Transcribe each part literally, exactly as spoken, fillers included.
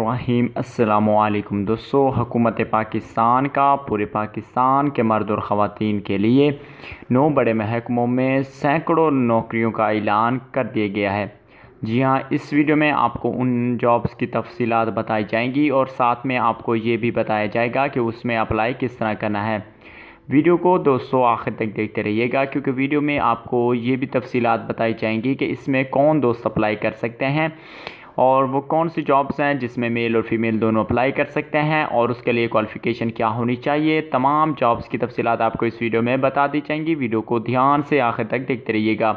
बिस्मिल्लाहिर्रहमानिर्रहीम। अस्सलामुअलैकुम दोस्तों, हुकूमत पाकिस्तान का पूरे पाकिस्तान के मर्द और ख़वातीन के लिए नौ बड़े महकमों में सैकड़ों नौकरियों का ऐलान कर दिया गया है। जी हाँ, इस वीडियो में आपको उन जॉब्स की तफसीलात बताई जाएंगी और साथ में आपको ये भी बताया जाएगा कि उसमें अप्लाई किस तरह करना है। वीडियो को दोस्तों आखिर तक देखते रहिएगा, क्योंकि वीडियो में आपको ये भी तफसीलात बताई जाएंगी कि इसमें कौन दोस्त अप्लाई कर सकते हैं और वो कौन सी जॉब्स हैं जिसमें मेल और फीमेल दोनों अप्लाई कर सकते हैं और उसके लिए क्वालिफ़िकेशन क्या होनी चाहिए। तमाम जॉब्स की तफसीलात आपको इस वीडियो में बता दी जाएंगी। वीडियो को ध्यान से आखिर तक देखते रहिएगा।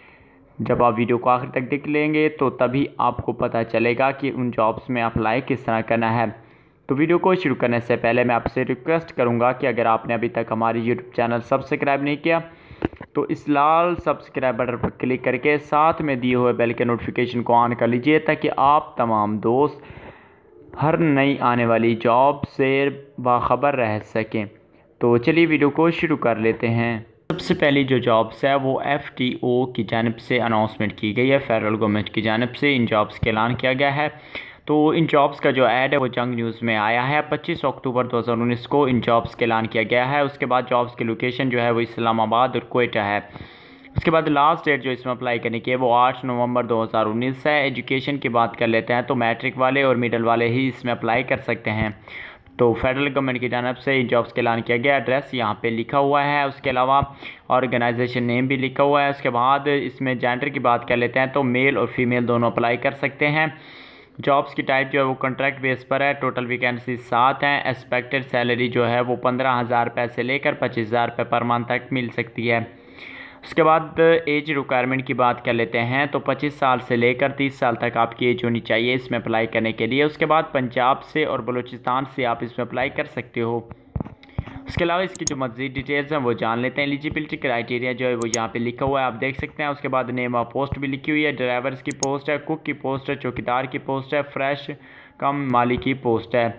जब आप वीडियो को आखिर तक देख लेंगे तो तभी आपको पता चलेगा कि उन जॉब्स में अप्लाई किस तरह करना है। तो वीडियो को शुरू करने से पहले मैं आपसे रिक्वेस्ट करूंगा कि अगर आपने अभी तक हमारी यूट्यूब चैनल सब्सक्राइब नहीं किया तो इस लाल सब्सक्राइब बटन पर क्लिक करके साथ में दिए हुए बेल के नोटिफिकेशन को ऑन कर लीजिए, ताकि आप तमाम दोस्त हर नई आने वाली जॉब से बाखबर रह सकें। तो चलिए वीडियो को शुरू कर लेते हैं। सबसे पहली जो जॉब्स है वो एफ टी ओ की जानिब से अनाउंसमेंट की गई है, फेडरल गवर्नमेंट की जानिब से इन जॉब्स का ऐलान किया गया है। तो इन जॉब्स का जो ऐड है वो जंग न्यूज़ में आया है। पच्चीस अक्टूबर दो हज़ार उन्नीस को इन जॉब्स का ऐलान किया गया है। उसके बाद जॉब्स की लोकेशन जो है वो इस्लामाबाद और कोयटा है। उसके बाद लास्ट डेट जो इसमें अप्लाई करने की है वो आठ नवंबर दो हज़ार उन्नीस है। एजुकेशन की बात कर लेते हैं तो मैट्रिक वाले और मिडिल वाले ही इसमें अप्लाई कर सकते हैं। तो फेडरल गवर्नमेंट की जानब से इन जॉब्स का ऐलान किया गया। एड्रेस यहाँ पे लिखा हुआ है, उसके अलावा ऑर्गेनाइजेशन नेम भी लिखा हुआ है। उसके बाद इसमें जेंडर की बात कर लेते हैं तो मेल और फीमेल दोनों अप्लाई कर सकते हैं। जॉब्स की टाइप जो है वो कॉन्ट्रैक्ट बेस पर है। टोटल वैकेंसी सात हैं। एक्सपेक्टेड सैलरी जो है वो पंद्रह हज़ार रुपये से लेकर पच्चीस हज़ार रुपये पर मंथ तक मिल सकती है। उसके बाद एज रिक्वायरमेंट की बात कर लेते हैं तो पच्चीस साल से लेकर तीस साल तक आपकी एज होनी चाहिए इसमें अप्लाई करने के लिए। उसके बाद पंजाब से और बलूचिस्तान से आप इसमें अप्लाई कर सकते हो। उसके अलावा इसकी जो मज़ीद डिटेल्स हैं वो जान लेते हैं। एलिजिबिलिटी क्राइटेरिया जो है वो यहाँ पे लिखा हुआ है, आप देख सकते हैं। उसके बाद नेम ऑफ पोस्ट भी लिखी हुई है। ड्राइवर्स की पोस्ट है, कुक की पोस्ट है, चौकीदार की पोस्ट है, फ्रेश कम माली की पोस्ट है।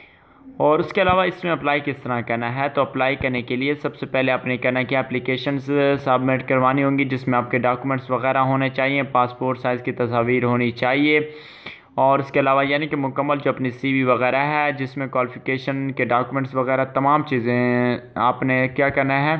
और उसके अलावा इसमें अप्लाई किस तरह करना है, तो अप्लाई करने के लिए सबसे पहले आपने करना है कि एप्लीकेशन सबमिट करवानी होंगी, जिसमें आपके डॉक्यूमेंट्स वगैरह होने चाहिए, पासपोर्ट साइज़ की तस्वीर होनी चाहिए। और उसके अलावा यानी कि मुकम्मल जो अपनी सीवी वगैरह है, जिसमें क्वालिफ़िकेशन के डॉक्यूमेंट्स वगैरह तमाम चीज़ें आपने क्या करना है,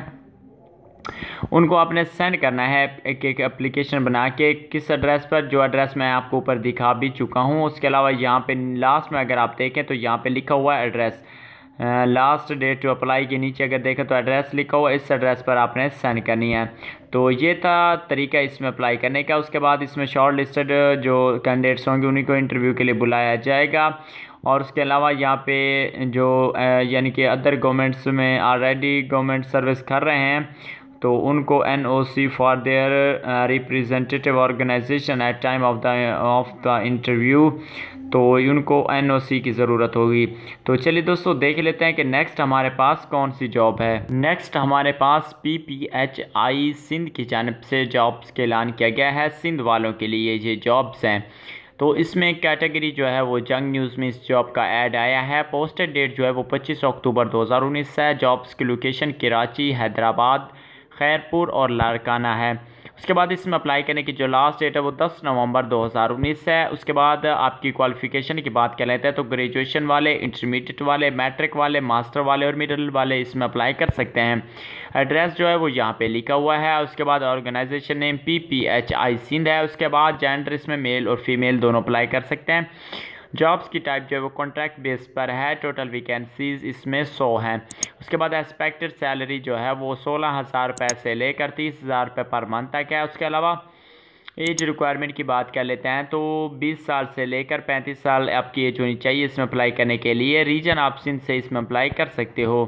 उनको आपने सेंड करना है एक एक एप्लीकेशन बना के किस एड्रेस पर, जो एड्रेस मैं आपको ऊपर दिखा भी चुका हूँ। उसके अलावा यहाँ पे लास्ट में अगर आप देखें तो यहाँ पे लिखा हुआ है address, last date to apply के नीचे अगर देखें तो एड्रेस लिखा हुआ है, इस एड्रेस पर आपने सेंड करनी है। तो ये था तरीका इसमें अप्लाई करने का। उसके बाद इसमें शॉर्ट लिस्टेड जो कैंडिडेट्स होंगे उन्हीं को इंटरव्यू के लिए बुलाया जाएगा। और उसके अलावा यहाँ पे जो यानी कि अदर गवर्नमेंट्स में ऑलरेडी गवर्नमेंट सर्विस कर रहे हैं तो उनको N O C for their representative organisation at time of the of the interview, तो उनको एन ओ सी की ज़रूरत होगी। तो चलिए दोस्तों देख लेते हैं कि नेक्स्ट हमारे पास कौन सी जॉब है। नेक्स्ट हमारे पास P P H I Sindh की जानिब से जॉब्स का ऐलान किया गया है। सिंध वालों के लिए ये जॉब्स हैं। तो इसमें कैटेगरी जो है वो जंग न्यूज़ में इस जॉब का ऐड आया है। पोस्टेड डेट जो है वो पच्चीस अक्टूबर दो हज़ार उन्नीस है। जॉब्स की लोकेशन कराची, हैदराबाद, खैरपुर और लारकाना है। उसके बाद इसमें अप्लाई करने की जो लास्ट डेट है वो दस नवंबर दो हज़ार उन्नीस है। उसके बाद आपकी क्वालिफ़िकेशन की बात कर लेते हैं तो ग्रेजुएशन वाले, इंटरमीडिएट वाले, मैट्रिक वाले, मास्टर वाले और मिडिल वाले इसमें अप्लाई कर सकते हैं। एड्रेस जो है वो यहाँ पे लिखा हुआ है। उसके बाद organisation name P P H I Sindh है। उसके बाद जेंडर इसमें मेल और फीमेल दोनों अप्लाई कर सकते हैं। जॉब्स की टाइप जो है वो कॉन्ट्रैक्ट बेस पर है। टोटल वैकेंसीज इसमें सौ हैं। उसके बाद एक्सपेक्टेड सैलरी जो है वो सोलह हज़ार रुपये से लेकर तीस हज़ार रुपये पर मंथ तक है। उसके अलावा एज रिक्वायरमेंट की बात कर लेते हैं तो बीस साल से लेकर पैंतीस साल आपकी एज होनी चाहिए इसमें अप्लाई करने के लिए। रीजन आप सिंध से इसमें अप्लाई कर सकते हो।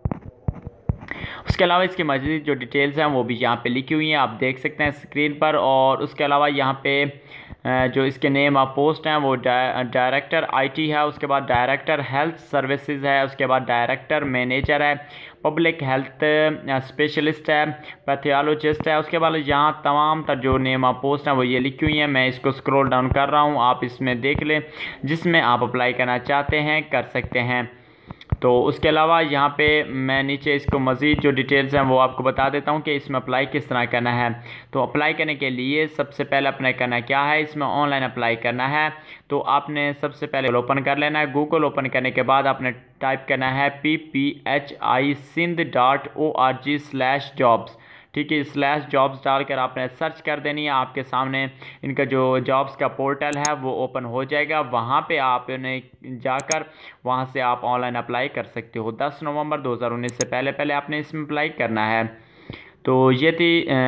उसके अलावा इसकी मज़ीद जो डिटेल्स हैं वो भी यहाँ पे लिखी हुई हैं, आप देख सकते हैं स्क्रीन पर। और उसके अलावा यहाँ पे जो इसके नेम ऑफ पोस्ट हैं वो डायरेक्टर आईटी है। उसके बाद डायरेक्टर हेल्थ सर्विसेज है। उसके बाद डायरेक्टर मैनेजर है, पब्लिक हेल्थ स्पेशलिस्ट है, पैथोलॉजिस्ट है। उसके बाद यहाँ तमाम तर जो नेम ऑफ पोस्ट हैं वो ये लिखी हुई हैं। मैं इसको स्क्रॉल डाउन कर रहा हूँ, आप इसमें देख लें, जिसमें आप अप्लाई करना चाहते हैं कर सकते हैं। तो उसके अलावा यहाँ पे मैं नीचे इसको मज़ीद जो डिटेल्स हैं वो आपको बता देता हूँ कि इसमें अप्लाई किस तरह करना है। तो अप्लाई करने के लिए सबसे पहले अपने करना क्या है, इसमें ऑनलाइन अप्लाई करना है। तो आपने सबसे पहले ओपन कर लेना है। गूगल ओपन करने के बाद आपने टाइप करना है P P H I Sindh dot O R G slash jobs, ठीक है। स्लैश जॉब्स डालकर आपने सर्च कर देनी है। आपके सामने इनका जो जॉब्स का पोर्टल है वो ओपन हो जाएगा। वहाँ पे आपने जाकर वहाँ से आप ऑनलाइन अप्लाई कर सकते हो। दस नवंबर दो हज़ार उन्नीस से पहले पहले आपने इसमें अप्लाई करना है। तो ये थी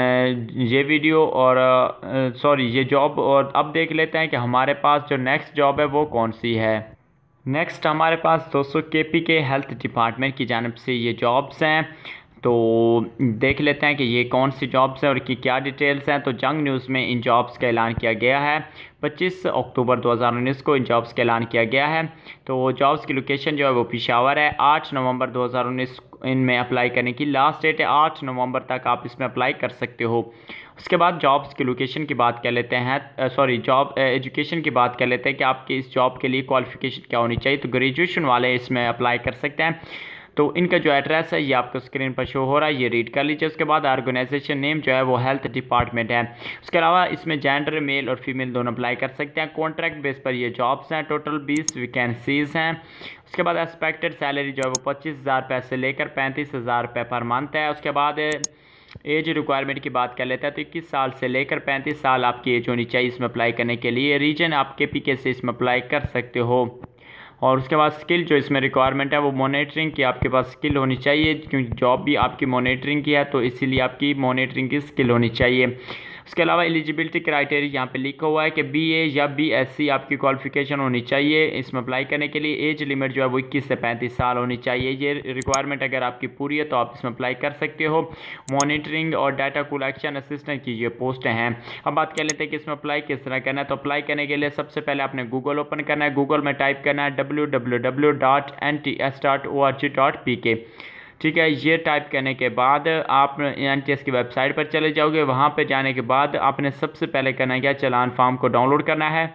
ये वीडियो और सॉरी ये जॉब। और अब देख लेते हैं कि हमारे पास जो नेक्स्ट जॉब है वो कौन सी है। नेक्स्ट हमारे पास दोस्तों के पी के हेल्थ डिपार्टमेंट की जानिब से ये जॉब्स हैं। तो देख लेते हैं कि ये कौन सी जॉब्स हैं और की क्या डिटेल्स हैं। तो जंग न्यूज़ में इन जॉब्स का ऐलान किया गया है। पच्चीस अक्टूबर दो हज़ार उन्नीस को इन जॉब्स का ऐलान किया गया है। तो जॉब्स की लोकेशन जो है वो पेशावर है। आठ नवंबर दो हज़ार उन्नीस इनमें अप्लाई करने की लास्ट डेट है। आठ नवंबर तक आप इसमें अप्लाई कर सकते हो। उसके बाद जॉब्स की लोकेशन की बात कर लेते हैं, सॉरी जॉब एजुकेशन की बात कर लेते हैं कि आपकी इस जॉब के लिए क्वालिफ़िकेशन क्या होनी चाहिए। तो ग्रेजुएशन वाले इसमें अप्लाई कर सकते हैं। तो इनका जो एड्रेस है ये आपको स्क्रीन पर शो हो रहा है, ये रीड कर लीजिए। उसके बाद ऑर्गेनाइजेशन नेम जो है वो हेल्थ डिपार्टमेंट है। उसके अलावा इसमें जेंडर मेल और फीमेल दोनों अप्लाई कर सकते हैं। कॉन्ट्रैक्ट बेस पर ये जॉब्स हैं। टोटल बीस वैकेंसीज़ हैं। उसके बाद एक्सपेक्टेड सैलरी जो है वो पच्चीस हज़ार रुपये से लेकर पैंतीस हज़ार रुपये पर मंथ है। उसके बाद एज रिक्वायरमेंट की बात कर लेते हैं। तो इक्कीस साल से लेकर पैंतीस साल आपकी एज होनी चाहिए इसमें अप्लाई करने के लिए। रीजन आप के पी के से इसमें अप्लाई कर सकते हो। और उसके बाद स्किल जो इसमें रिक्वायरमेंट है वो मॉनिटरिंग की आपके पास स्किल होनी चाहिए, क्योंकि जॉब भी आपकी मॉनिटरिंग की है तो इसीलिए आपकी मॉनिटरिंग की स्किल होनी चाहिए। उसके अलावा एलिजिबिलिटी क्राइटेरिया यहाँ पे लिखा हुआ है कि बीए या बीएससी आपकी क्वालिफिकेशन होनी चाहिए इसमें अप्लाई करने के लिए। एज लिमिट जो है वो इक्कीस से पैंतीस साल होनी चाहिए। ये रिक्वायरमेंट अगर आपकी पूरी है तो आप इसमें अप्लाई कर सकते हो। मॉनिटरिंग और डाटा कलेक्शन असिस्टेंट की ये पोस्टें हैं। अब बात कर लेते हैं कि इसमें अप्लाई किस तरह करना है। तो अप्लाई करने के लिए सबसे पहले आपने गूगल ओपन करना है। गूगल में टाइप करना है W W W dot N T S dot O R G dot P K, ठीक है। ये टाइप करने के बाद आप एन टी एस की वेबसाइट पर चले जाओगे। वहाँ पे जाने के बाद आपने सबसे पहले करना है क्या, चालान फॉर्म को डाउनलोड करना है।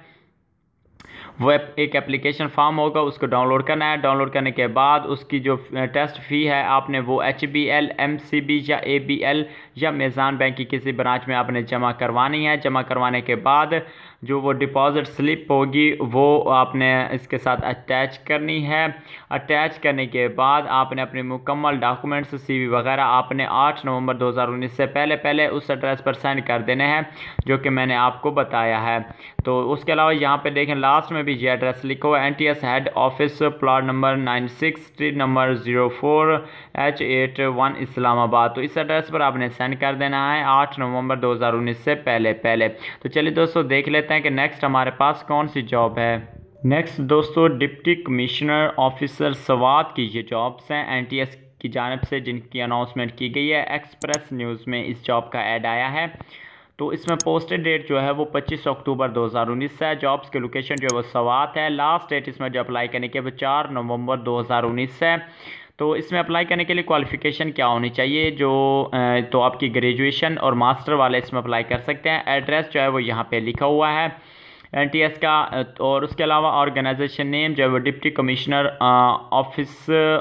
वो एक एप्लीकेशन फॉर्म होगा, उसको डाउनलोड करना है। डाउनलोड करने के बाद उसकी जो टेस्ट फ़ी है आपने वो H B L, M C B या ए बी एल या मेज़ान बैंक की किसी ब्रांच में आपने जमा करवानी है। जमा करवाने के बाद जो वो डिपॉज़िट स्लिप होगी वो आपने इसके साथ अटैच करनी है। अटैच करने के बाद आपने अपने मुकम्मल डॉक्यूमेंट्स सीवी वगैरह आपने आठ नवंबर दो हज़ार उन्नीस से पहले पहले उस एड्रेस पर सेंड कर देने हैं जो कि मैंने आपको बताया है। तो उसके अलावा यहाँ पे देखें लास्ट में भी ये एड्रेस लिखा हुआ है, N T S head office, plot number nine six, street number zero four H eight one Islamabad. तो इस एड्रेस पर आपने सेंड कर देना है आठ नवंबर दो हज़ार उन्नीस से पहले पहले। तो चलिए दोस्तों देख लेते हैं कि नेक्स्ट हमारे पास कौन सी जॉब है। नेक्स्ट दोस्तों डिप्टी कमिश्नर ऑफिसर स्वात की ये जॉब्स हैं एन टी एस की जानिब से, जिनकी अनाउंसमेंट की गई है। एक्सप्रेस न्यूज़ में इस जॉब का ऐड आया है। तो इसमें पोस्टेड डेट जो है वो पच्चीस अक्टूबर दो हज़ार उन्नीस से है। जॉब्स के लोकेशन जो है वो स्वात है। लास्ट डेट इसमें जो अप्लाई करने के वो चार नवंबर दो हज़ार उन्नीस से है। तो इसमें अप्लाई करने के लिए क्वालिफ़िकेशन क्या होनी चाहिए, जो तो आपकी ग्रेजुएशन और मास्टर वाले इसमें अप्लाई कर सकते हैं। एड्रेस जो है वो यहाँ पे लिखा हुआ है एन टी एस का। और उसके अलावा ऑर्गेनाइजेशन नेम जो है वो डिप्टी कमिश्नर ऑफिस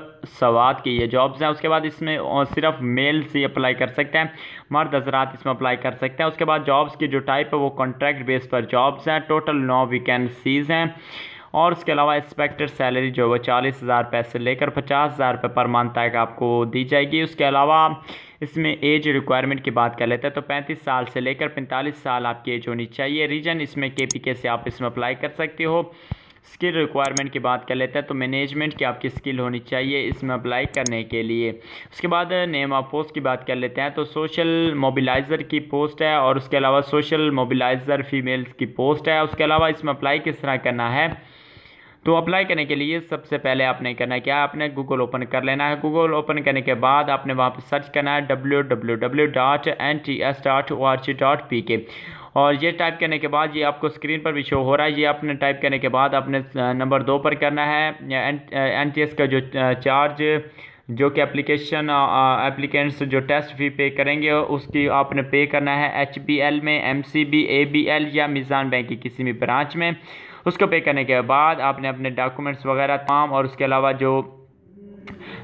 स्वात की ये जॉब्स हैं। उसके बाद इसमें सिर्फ मेल से अप्लाई कर सकते हैं, मर्द हजरात इसमें अप्लाई कर सकते हैं। उसके बाद जॉब्स की जो टाइप है वो कॉन्ट्रैक्ट बेस पर जॉब्स हैं। टोटल नौ वैकेंसीज़ हैं। और उसके अलावा एक्सपेक्टेड सैलरी जो है वो चालीस हज़ार रुपये से लेकर पचास हज़ार रुपये पर मंथ तक आपको दी जाएगी। उसके अलावा इसमें एज रिक्वायरमेंट की बात कर लेते हैं। तो पैंतीस साल से लेकर पैंतालीस साल आपकी एज होनी चाहिए। रीजन इसमें के पी के से आप इसमें अप्लाई कर सकते हो। स्किल रिक्वायरमेंट की बात कर लेते हैं। तो मैनेजमेंट की आपकी स्किल होनी चाहिए इसमें अप्लाई करने के लिए। उसके बाद नेम ऑफ पोस्ट की बात कर लेते हैं। तो सोशल मोबिलाइज़र की पोस्ट है और उसके अलावा सोशल मोबिलाइज़र फीमेल्स की पोस्ट है। उसके अलावा इसमें अप्लाई किस तरह करना है, तो अप्लाई करने के लिए सबसे पहले आपने करना है क्या, आपने गूगल ओपन कर लेना है। गूगल ओपन करने के बाद आपने वहाँ पर सर्च करना है W W W dot N T S dot O R G dot P K. और ये टाइप करने के बाद ये आपको स्क्रीन पर भी शो हो रहा है। ये आपने टाइप करने के बाद आपने नंबर दो पर करना है एन टी एस का जो चार्ज जो कि एप्लीकेशन एप्लीकेंट्स जो टेस्ट फी पे करेंगे उसकी आपने पे करना है एच बी एल में, M C B, A B L या मेज़ान बैंक की किसी भी ब्रांच में। उसको पे करने के बाद आपने अपने डॉक्यूमेंट्स वगैरह तमाम और उसके अलावा जो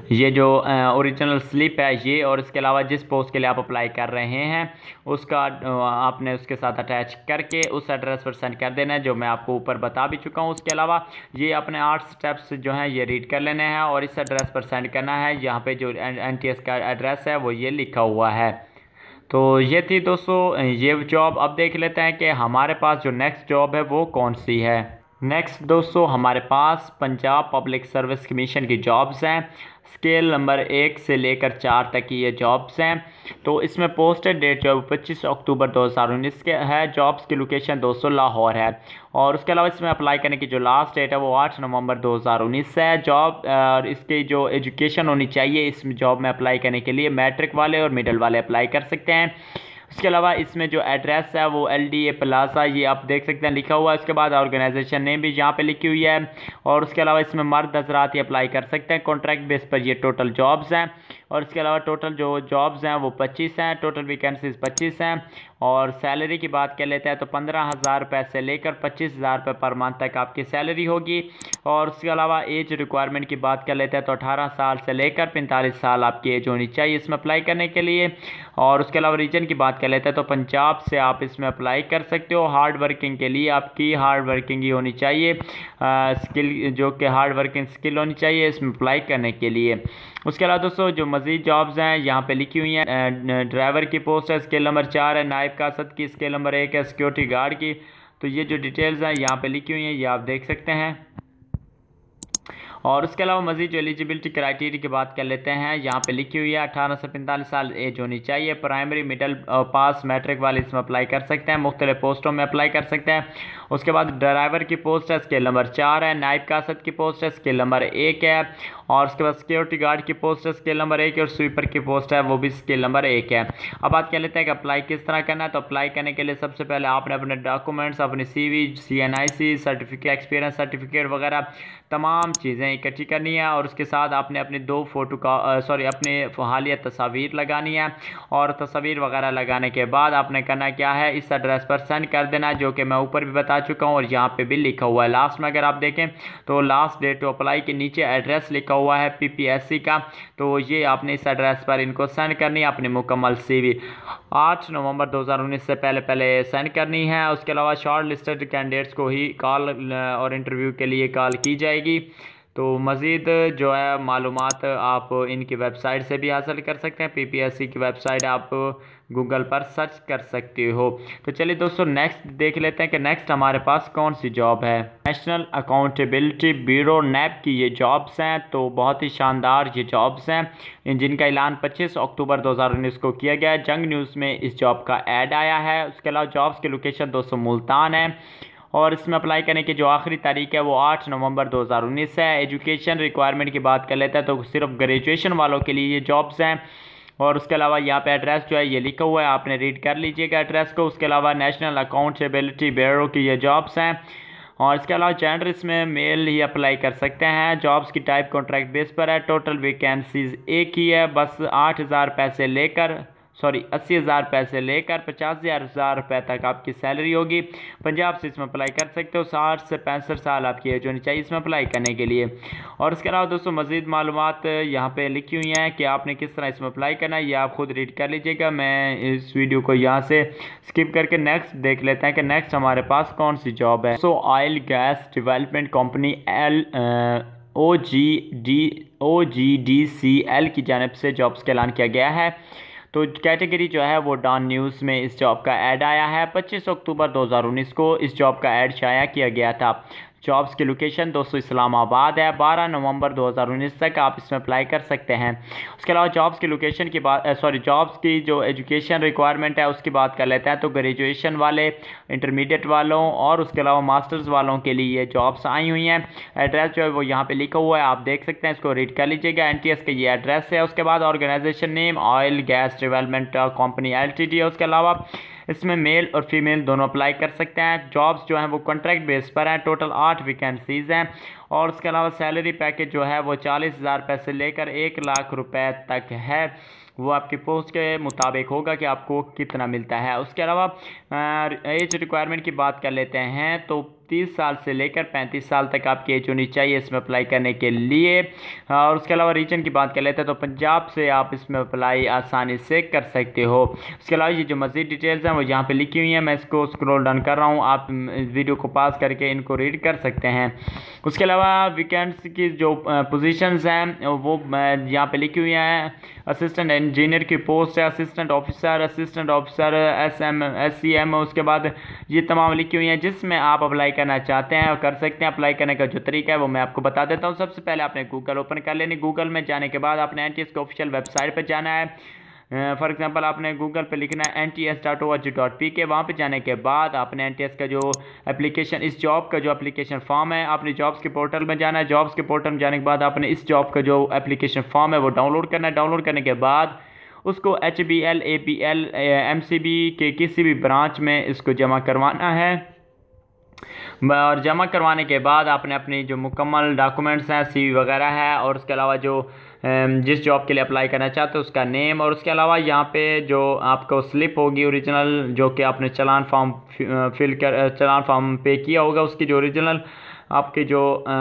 ये जो ओरिजिनल स्लिप है ये, और इसके अलावा जिस पोस्ट के लिए आप अप्लाई कर रहे हैं उसका आपने उसके साथ अटैच करके उस एड्रेस पर सेंड कर देना है, जो मैं आपको ऊपर बता भी चुका हूँ। उसके अलावा ये अपने आठ स्टेप्स जो हैं ये रीड कर लेने हैं और इस एड्रेस पर सेंड करना है। यहाँ पे जो एन टी एस का एड्रेस है वो ये लिखा हुआ है। तो ये थी दोस्तों ये जॉब। अब देख लेते हैं कि हमारे पास जो नेक्स्ट जॉब है वो कौन सी है। नेक्स्ट दोस्तों हमारे पास पंजाब पब्लिक सर्विस कमीशन की जॉब्स हैं। स्केल नंबर एक से लेकर चार तक की ये जॉब्स हैं। तो इसमें पोस्टेड डेट जो है पच्चीस अक्टूबर दो हज़ार उन्नीस के है। जॉब्स की लोकेशन दोस्तों लाहौर है। और उसके अलावा इसमें अप्लाई करने की जो लास्ट डेट है वो आठ नवंबर दो हज़ार उन्नीस से है। जॉब और इसकी जो एजुकेशन होनी चाहिए इस जॉब में अप्लाई करने के लिए, मैट्रिक वाले और मिडिल वाले अप्लाई कर सकते हैं। उसके अलावा इसमें जो एड्रेस है वो एल डी ए प्लाजा ये आप देख सकते हैं लिखा हुआ है। उसके बाद ऑर्गेनाइजेशन नेम भी यहाँ पे लिखी हुई है। और उसके अलावा इसमें मर्द हजरात ही अप्लाई कर सकते हैं। कॉन्ट्रैक्ट बेस पर ये टोटल जॉब्स हैं। और इसके अलावा टोटल जो जॉब्स हैं वो पच्चीस हैं। टोटल वैकेंसीज पच्चीस हैं। और सैलरी की बात कर लेते हैं तो पंद्रह हज़ार रुपये से लेकर पच्चीस हज़ार रुपये पर मंथ तक आपकी सैलरी होगी। और उसके अलावा एज रिक्वायरमेंट की बात कर लेते हैं तो अठारह साल से लेकर पैंतालीस साल आपकी एज होनी चाहिए इसमें अप्लाई करने के लिए। और उसके अलावा रीजन की बात कर लेते हैं तो पंजाब से आप इसमें अप्लाई कर सकते हो। हार्ड वर्किंग के लिए आपकी हार्ड वर्किंग ही होनी चाहिए, स्किल जो कि हार्ड वर्किंग स्किल होनी चाहिए इसमें अप्लाई करने के लिए। उसके अलावा दोस्तों जो मज़ीद जॉब्स हैं यहाँ पे लिखी हुई हैं। ड्राइवर की पोस्ट है, स्केल नंबर चार है। नायब कासद की स्केल नंबर एक है। सिक्योरिटी गार्ड की, तो ये जो डिटेल्स हैं यहाँ पे लिखी हुई हैं ये आप देख सकते हैं। और उसके अलावा मज़ीद जो एलिजिबिलिटी क्राइटेरिया की बात कर लेते हैं यहाँ पे लिखी हुई है अठारह से पैंतालीस साल एज होनी चाहिए। प्राइमरी मिडिल पास मैट्रिक वाले इसमें अप्लाई कर सकते हैं। मुख्तलिफ पोस्टों में अप्लाई कर सकते हैं। उसके बाद ड्राइवर की पोस्ट है, स्केल नंबर चार है। नायब कासद की पोस्ट है, स्केल नंबर एक है। और उसके बाद सिक्योरिटी गार्ड की पोस्ट है, स्केल नंबर एक है। और स्वीपर की पोस्ट है वो भी स्केल नंबर एक है। अब बात कर लेते हैं कि अप्लाई किस तरह करना है। तो अप्लाई करने के लिए सबसे पहले आपने अपने डॉक्यूमेंट्स, अपनी C V, C N I C certificate, experience certificate वगैरह तमाम चीज़ें इकट्ठी करनी है। और उसके साथ आपने अपनी दो फोटो का सॉरी अपने हालिया तस्वीर लगानी है। और तस्वीर वगैरह लगाने के बाद आपने करना क्या है, इस एड्रेस पर सेंड कर देना है, जो कि मैं ऊपर भी बता चुका हूँ और यहाँ पे भी लिखा हुआ है। लास्ट में अगर आप देखें तो लास्ट डेट टू अप्लाई के नीचे एड्रेस लिखा हुआ है पी पी एस सी का। तो ये आपने इस एड्रेस पर इनको सेंड करनी है अपनी मुकम्मल सीवी आठ नवंबर दो हज़ार उन्नीस से पहले पहले सेंड करनी है। उसके अलावा शॉर्ट लिस्टेड कैंडिडेट्स को ही कॉल और इंटरव्यू के लिए कॉल की जाएगी। तो मज़ीद जो है मालूमात आप इनकी वेबसाइट से भी हासिल कर सकते हैं। पी पी एस सी की वेबसाइट आप गूगल पर सर्च कर सकते हो। तो चलिए दोस्तों नेक्स्ट देख लेते हैं कि नेक्स्ट हमारे पास कौन सी जॉब है। नेशनल अकाउंटेबिलिटी ब्यूरो नैप की ये जॉब्स हैं। तो बहुत ही शानदार ये जॉब्स हैं जिनका ऐलान पच्चीस अक्टूबर दो हज़ार उन्नीस को किया गया है। जंग न्यूज़ में इस जॉब का ऐड आया है। उसके अलावा जॉब्स की लोकेशन दोस्तों मुल्तान है। और इसमें अप्लाई करने की जो आखिरी तारीख है वो आठ नवंबर दो हज़ार उन्नीस है। एजुकेशन रिक्वायरमेंट की बात कर लेते हैं तो सिर्फ ग्रेजुएशन वालों के लिए ये जॉब्स हैं। और उसके अलावा यहाँ पे एड्रेस जो है ये लिखा हुआ है, आपने रीड कर लीजिएगा एड्रेस को। उसके अलावा नेशनल अकाउंटेबिलिटी ब्यूरो की ये जॉब्स हैं। और इसके अलावा जेंडर इसमें मेल ही अप्लाई कर सकते हैं। जॉब्स की टाइप कॉन्ट्रैक्ट बेस पर है। टोटल वैकेंसीज एक ही है, बस आठ हज़ार पैसे लेकर सॉरी अस्सी हज़ार पैसे लेकर पचास हज़ार रुपये तक आपकी सैलरी होगी। पंजाब से इसमें अप्लाई कर सकते हो। साठ से पैंसठ साल आपकी एज होनी चाहिए इसमें अप्लाई करने के लिए। और इसके अलावा दोस्तों मज़ीद मालूमात यहाँ पे लिखी हुई हैं कि आपने किस तरह इसमें अप्लाई करना है, ये आप खुद रीड कर लीजिएगा। मैं इस वीडियो को यहाँ से स्किप करके नेक्स्ट देख लेते हैं कि नेक्स्ट हमारे पास कौन सी जॉब है। So oil gas development company L O G D O G D C L की जानिब से जॉब्स का ऐलान किया गया है। तो कैटेगरी जो है वो डॉन न्यूज़ में इस जॉब का ऐड आया है। पच्चीस अक्टूबर दो हज़ार उन्नीस को इस जॉब का ऐड शाया किया गया था। जॉब्स की लोकेशन दोस्तों इस्लामाबाद है। बारह नवंबर दो हज़ार उन्नीस तक आप इसमें अप्लाई कर सकते हैं। उसके अलावा जॉब्स की लोकेशन की बात सॉरी जॉब्स की जो एजुकेशन रिक्वायरमेंट है उसकी बात कर लेते हैं तो ग्रेजुएशन वाले, इंटरमीडिएट वालों और उसके अलावा मास्टर्स वालों के लिए ये जॉब्स आई हुई हैं। एड्रेस जो है वो यहाँ पे लिखा हुआ है, आप देख सकते हैं, इसको रीड कर लीजिएगा। एन टी एस का ये एड्रेस है। उसके बाद organisation name oil gas development company L T D है। उसके अलावा इसमें मेल और फीमेल दोनों अप्लाई कर सकते हैं। जॉब्स जो हैं वो कॉन्ट्रैक्ट बेस पर हैं। टोटल आठ वैकेंसीज़ हैं। और उसके अलावा सैलरी पैकेज जो है वो चालीस हज़ार रुपये से लेकर एक लाख रुपए तक है। वो आपकी पोस्ट के मुताबिक होगा कि आपको कितना मिलता है। उसके अलावा एज रिक्वायरमेंट की बात कर लेते हैं तो तीस साल से लेकर पैंतीस साल तक आपकी एज होनी चाहिए इसमें अप्लाई करने के लिए। और उसके अलावा रीजन की बात कर लेते हैं तो पंजाब से आप इसमें अप्लाई आसानी से कर सकते हो। उसके अलावा ये जो मज़ीद डिटेल्स हैं वो यहाँ पे लिखी हुई हैं, मैं इसको स्क्रॉल डाउन कर रहा हूँ, आप इस वीडियो को पास करके इनको रीड कर सकते हैं। उसके अलावा वीकेंड्स की जो पोजीशंस हैं वो यहाँ पे लिखी हुई हैं। असिस्टेंट इंजीनियर की पोस्ट है, assistant officer, assistant officer, S M S C M, उसके बाद ये तमाम लिखी हुई हैं जिसमें आप अप्लाई करना चाहते हैं और कर सकते हैं। अप्लाई करने का जो तरीका है वो मैं आपको बता देता हूँ। सबसे पहले आपने गूगल ओपन कर लेनी। गूगल में जाने के बाद आपने एन टी एस की ऑफिशियल वेबसाइट पर जाना है। फॉर एग्जांपल आपने गूगल पे लिखना है N T S dot O R G dot P K. वहाँ पर जाने के बाद आपने एन टी एस का जो एप्लीकेशन, इस जॉब का जो एप्लीकेशन फॉर्म है, आपने जॉब्स के पोर्टल में जाना है। जॉब्स के पोर्टल में जाने के बाद आपने इस जॉब का जो एप्लीकेशन फॉर्म है वो डाउनलोड करना है। डाउनलोड करने के बाद उसको H B L, A P L, M C B के किसी भी ब्रांच में इसको जमा करवाना है। और जमा करवाने के बाद आपने अपनी जो मुकम्मल डॉक्यूमेंट्स हैं, सी वी वगैरह है, और उसके अलावा जो जिस जॉब के लिए अप्लाई करना चाहते हो उसका नेम, और उसके अलावा यहाँ पे जो आपको स्लिप होगी ओरिजिनल जो कि आपने चलान फॉर्म फिल कर चलान फॉर्म पे किया होगा, उसकी जो ओरिजिनल आपकी जो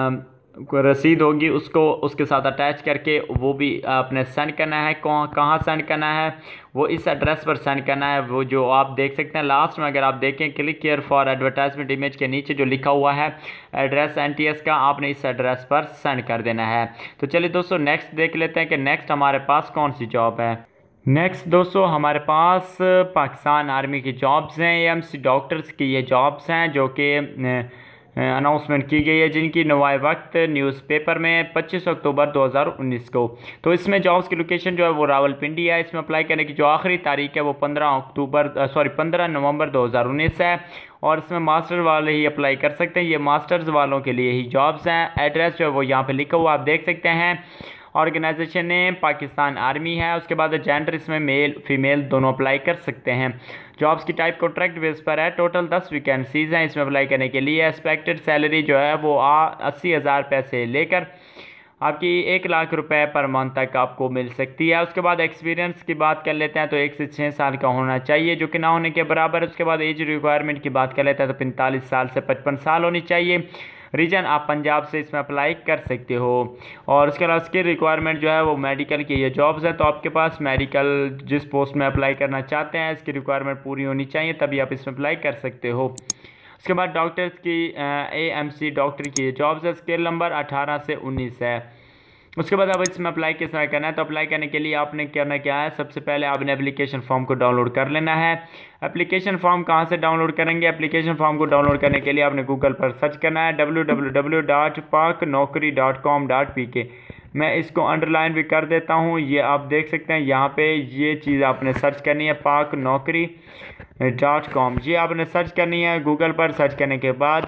रसीद होगी उसको उसके साथ अटैच करके वो भी आपने सेंड करना है। कहाँ सेंड करना है? वो इस एड्रेस पर सेंड करना है, वो जो आप देख सकते हैं लास्ट में। अगर आप देखें click here for advertisement image के नीचे जो लिखा हुआ है एड्रेस एन टी एस का, आपने इस एड्रेस पर सेंड कर देना है। तो चलिए दोस्तों नेक्स्ट देख लेते हैं कि नेक्स्ट हमारे पास कौन सी जॉब है। नेक्स्ट दोस्तों हमारे पास पाकिस्तान आर्मी की जॉब्स हैं, ए एम सी डॉक्टर्स की ये जॉब्स हैं जो कि अनाउंसमेंट की गई है, जिनकी नवाए वक्त न्यूज़पेपर में पच्चीस अक्टूबर दो हज़ार उन्नीस को। तो इसमें जॉब्स की लोकेशन जो है वो रावलपिंडी है। इसमें अप्लाई करने की जो आखिरी तारीख है वो पंद्रह अक्टूबर सॉरी पंद्रह नवंबर दो हज़ार उन्नीस है। और इसमें मास्टर वाले ही अप्लाई कर सकते हैं, ये मास्टर्स वालों के लिए ही जॉब्स हैं। एड्रेस जो है वो यहाँ पर लिखा हुआ आप देख सकते हैं। ऑर्गेनाइजेशन नेम पाकिस्तान आर्मी है। उसके बाद जेंडर इसमें मेल फीमेल दोनों अप्लाई कर सकते हैं। जॉब्स की टाइप कॉन्ट्रैक्ट बेस पर है। टोटल दस वैकेंसीज हैं इसमें अप्लाई करने के लिए। एक्सपेक्टेड सैलरी जो है वो आ अस्सी हज़ार पैसे लेकर आपकी एक लाख रुपए पर मंथ तक आपको मिल सकती है। उसके बाद एक्सपीरियंस की बात कर लेते हैं तो एक से छः साल का होना चाहिए जो कि ना होने के बराबर है। उसके बाद एज रिक्वायरमेंट की बात कर लेते हैं तो पैंतालीस साल से पचपन साल होनी चाहिए। रीजन आप पंजाब से इसमें अप्लाई कर सकते हो। और उसके अलावा स्किल रिक्वायरमेंट जो है वो मेडिकल की ये जॉब्स है, तो आपके पास मेडिकल जिस पोस्ट में अप्लाई करना चाहते हैं इसकी रिक्वायरमेंट पूरी होनी चाहिए तभी आप इसमें अप्लाई कर सकते हो। उसके बाद डॉक्टर्स की ए एम सी डॉक्टर की ये जॉब्स है, स्केल नंबर अठारह से उन्नीस है। उसके बाद अब इसमें अप्लाई किस तरह करना है, तो अप्लाई करने के लिए आपने करना क्या है, सबसे पहले आपने एप्लीकेशन फॉर्म को डाउनलोड कर लेना है। एप्लीकेशन फॉर्म कहाँ से डाउनलोड करेंगे? एप्लीकेशन फॉर्म को डाउनलोड करने के लिए आपने गूगल पर सर्च करना है डब्ल्यू डब्ल्यू डब्ल्यू डॉट पाक नौकरी डॉट कॉम डॉट पी के। मैं इसको अंडरलाइन भी कर देता हूँ, ये आप देख सकते हैं यहाँ पे ये चीज़ आपने सर्च करनी है पाक नौकरी डॉट कॉम। ये आपने सर्च करनी है गूगल पर। सर्च करने के बाद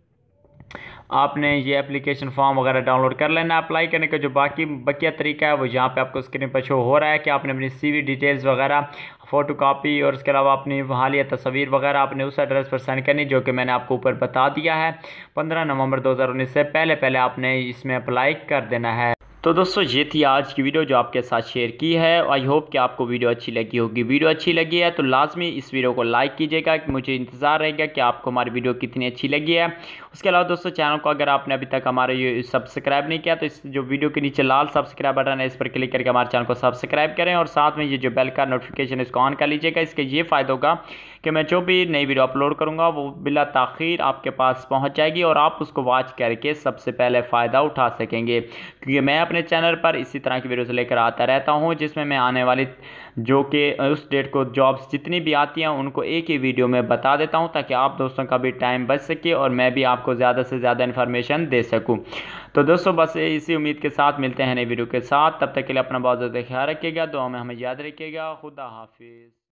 आपने ये एप्लीकेशन फॉर्म वगैरह डाउनलोड कर लेना। अप्लाई करने का जो बाकी बकिया तरीका है वो यहाँ पे आपको स्क्रीन पर शो हो रहा है कि आपने अपनी सीवी डिटेल्स वगैरह फ़ोटो कापी और उसके अलावा अपनी हालिया तस्वीर वगैरह आपने उस एड्रेस पर सेंड करनी जो कि मैंने आपको ऊपर बता दिया है। पंद्रह नवंबर दो हज़ार उन्नीस से पहले पहले आपने इसमें अप्लाई कर देना है। तो दोस्तों ये थी आज की वीडियो जो आपके साथ शेयर की है। आई होप कि आपको वीडियो अच्छी लगी होगी। वीडियो अच्छी लगी है तो लाजमी इस वीडियो को लाइक कीजिएगा, कि मुझे इंतज़ार रहेगा कि आपको हमारी वीडियो कितनी अच्छी लगी है। उसके अलावा दोस्तों चैनल को अगर आपने अभी तक हमारे ये सब्सक्राइब नहीं किया तो इस जो वीडियो के नीचे लाल सब्सक्राइब बटन है इस पर क्लिक करके हमारे चैनल को सब्सक्राइब करें और साथ में ये जो बेल का नोटिफिकेशन इसको ऑन कर लीजिएगा। इसके ये फ़ायदा होगा कि मैं जो भी नई वीडियो अपलोड करूँगा वो बिला ताख़ीर आपके पास पहुँच जाएगी और आप उसको वॉच करके सबसे पहले फ़ायदा उठा सकेंगे, क्योंकि मैं अपने चैनल पर इसी तरह की वीडियोस लेकर आता रहता हूं जिसमें मैं आने वाली जो कि उस डेट को जॉब्स जितनी भी आती हैं उनको एक ही वीडियो में बता देता हूं ताकि आप दोस्तों का भी टाइम बच सके और मैं भी आपको ज़्यादा से ज़्यादा इन्फॉर्मेशन दे सकूं। तो दोस्तों बस इसी उम्मीद के साथ मिलते हैं नई वीडियो के साथ। तब तक के लिए अपना बहुत ज़्यादा ख्याल रखिएगा, दुआ में हमें याद रखिएगा। खुदा हाफिज़।